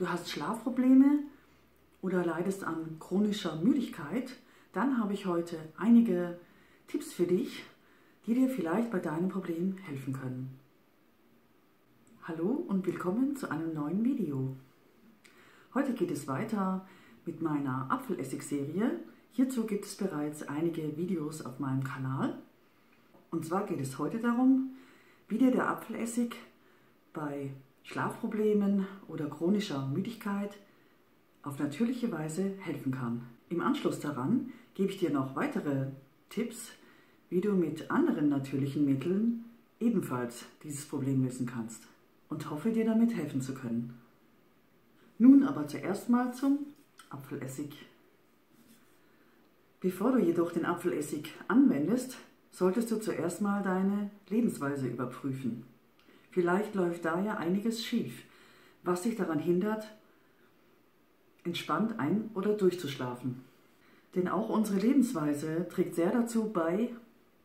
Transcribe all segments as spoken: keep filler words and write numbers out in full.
du hast Schlafprobleme oder leidest an chronischer Müdigkeit, dann habe ich heute einige Tipps für dich, die dir vielleicht bei deinem Problem helfen können. Hallo und willkommen zu einem neuen Video. Heute geht es weiter mit meiner Apfelessig-Serie. Hierzu gibt es bereits einige Videos auf meinem Kanal. Und zwar geht es heute darum, wie dir der Apfelessig bei Schlafproblemen oder chronischer Müdigkeit auf natürliche Weise helfen kann. Im Anschluss daran gebe ich dir noch weitere Tipps, wie du mit anderen natürlichen Mitteln ebenfalls dieses Problem lösen kannst und hoffe, dir damit helfen zu können. Nun aber zuerst mal zum Apfelessig. Bevor du jedoch den Apfelessig anwendest, solltest du zuerst mal deine Lebensweise überprüfen. Vielleicht läuft da ja einiges schief, was dich daran hindert, entspannt ein- oder durchzuschlafen. Denn auch unsere Lebensweise trägt sehr dazu bei,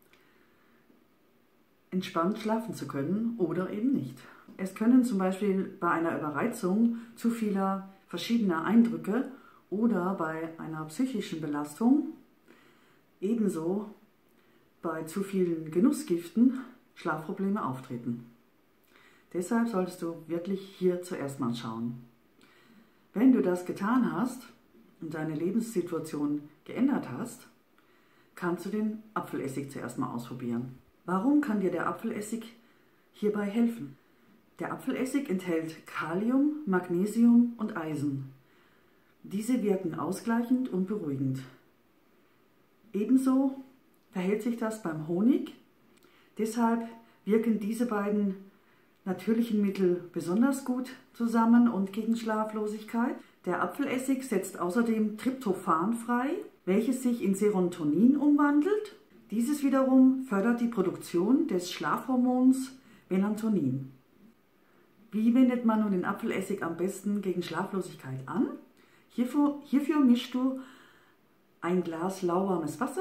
entspannt schlafen zu können oder eben nicht. Es können zum Beispiel bei einer Überreizung zu vieler verschiedener Eindrücke oder bei einer psychischen Belastung, ebenso bei zu vielen Genussgiften, Schlafprobleme auftreten. Deshalb solltest du wirklich hier zuerst mal schauen. Wenn du das getan hast und deine Lebenssituation geändert hast, kannst du den Apfelessig zuerst mal ausprobieren. Warum kann dir der Apfelessig hierbei helfen? Der Apfelessig enthält Kalium, Magnesium und Eisen. Diese wirken ausgleichend und beruhigend. Ebenso verhält sich das beim Honig. Deshalb wirken diese beiden natürlichen Mittel besonders gut zusammen und gegen Schlaflosigkeit. Der Apfelessig setzt außerdem Tryptophan frei, welches sich in Serotonin umwandelt. Dieses wiederum fördert die Produktion des Schlafhormons Melatonin. Wie wendet man nun den Apfelessig am besten gegen Schlaflosigkeit an? Hierfür, hierfür mischst du ein Glas lauwarmes Wasser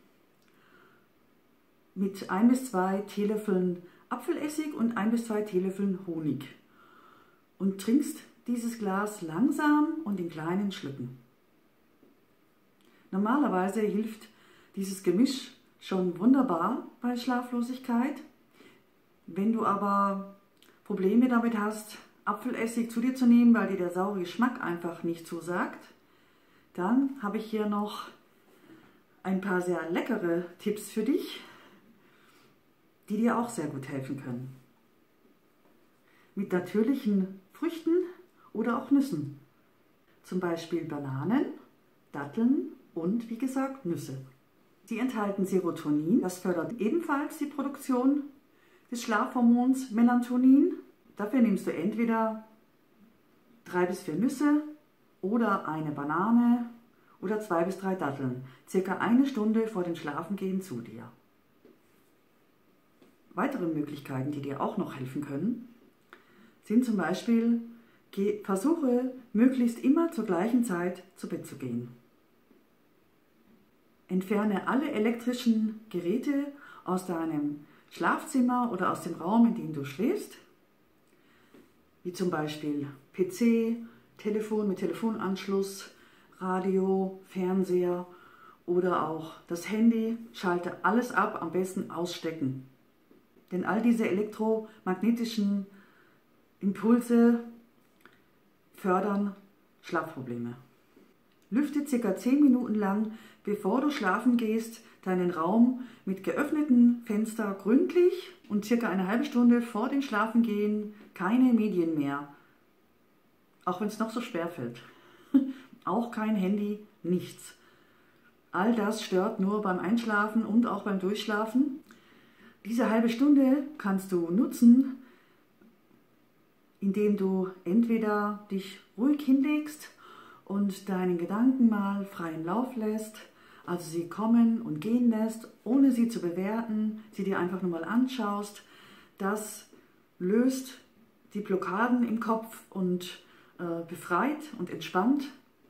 mit ein bis zwei Teelöffeln Apfelessig und ein bis zwei Teelöffeln Honig und trinkst dieses Glas langsam und in kleinen Schlücken. Normalerweise hilft dieses Gemisch schon wunderbar bei Schlaflosigkeit. Wenn du aber Probleme damit hast, Apfelessig zu dir zu nehmen, weil dir der saure Geschmack einfach nicht zusagt, dann habe ich hier noch ein paar sehr leckere Tipps für dich, die dir auch sehr gut helfen können. Mit natürlichen Früchten oder auch Nüssen. Zum Beispiel Bananen, Datteln und wie gesagt Nüsse. Sie enthalten Serotonin, das fördert ebenfalls die Produktion des Schlafhormons Melatonin. Dafür nimmst du entweder drei bis vier Nüsse oder eine Banane oder zwei bis drei Datteln, circa eine Stunde vor dem Schlafengehen zu dir. Weitere Möglichkeiten, die dir auch noch helfen können, sind zum Beispiel, versuche möglichst immer zur gleichen Zeit zu Bett zu gehen. Entferne alle elektrischen Geräte aus deinem Schlafzimmer oder aus dem Raum, in dem du schläfst, wie zum Beispiel P C, Telefon mit Telefonanschluss, Radio, Fernseher oder auch das Handy. Schalte alles ab, am besten ausstecken. Denn all diese elektromagnetischen Impulse fördern Schlafprobleme. Lüfte ca. zehn Minuten lang, bevor du schlafen gehst, deinen Raum mit geöffneten Fenstern gründlich und circa eine halbe Stunde vor dem Schlafengehen keine Medien mehr. Auch wenn es noch so schwer fällt. Auch kein Handy, nichts. All das stört nur beim Einschlafen und auch beim Durchschlafen. Diese halbe Stunde kannst du nutzen, indem du entweder dich ruhig hinlegst und deinen Gedanken mal freien Lauf lässt, also sie kommen und gehen lässt, ohne sie zu bewerten, sie dir einfach nur mal anschaust. Das löst die Blockaden im Kopf und äh, befreit und entspannt.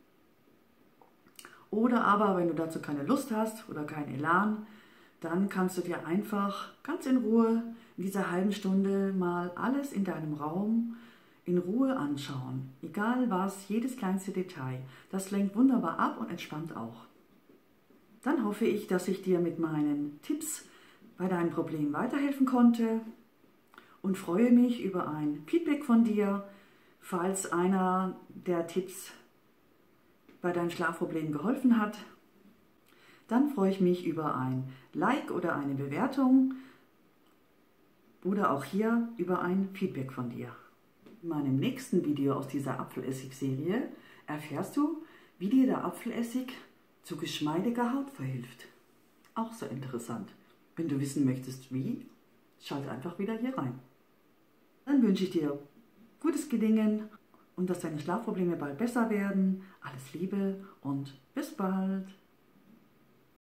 Oder aber, wenn du dazu keine Lust hast oder keinen Elan, dann kannst du dir einfach ganz in Ruhe in dieser halben Stunde mal alles in deinem Raum, in Ruhe anschauen. Egal was, jedes kleinste Detail. Das lenkt wunderbar ab und entspannt auch. Dann hoffe ich, dass ich dir mit meinen Tipps bei deinem Problem weiterhelfen konnte und freue mich über ein Feedback von dir, falls einer der Tipps bei deinem Schlafproblem geholfen hat. Dann freue ich mich über ein Like oder eine Bewertung oder auch hier über ein Feedback von dir. In meinem nächsten Video aus dieser Apfelessig-Serie erfährst du, wie dir der Apfelessig zu geschmeidiger Haut verhilft. Auch so interessant. Wenn du wissen möchtest, wie, schalt einfach wieder hier rein. Dann wünsche ich dir gutes Gelingen und dass deine Schlafprobleme bald besser werden. Alles Liebe und bis bald.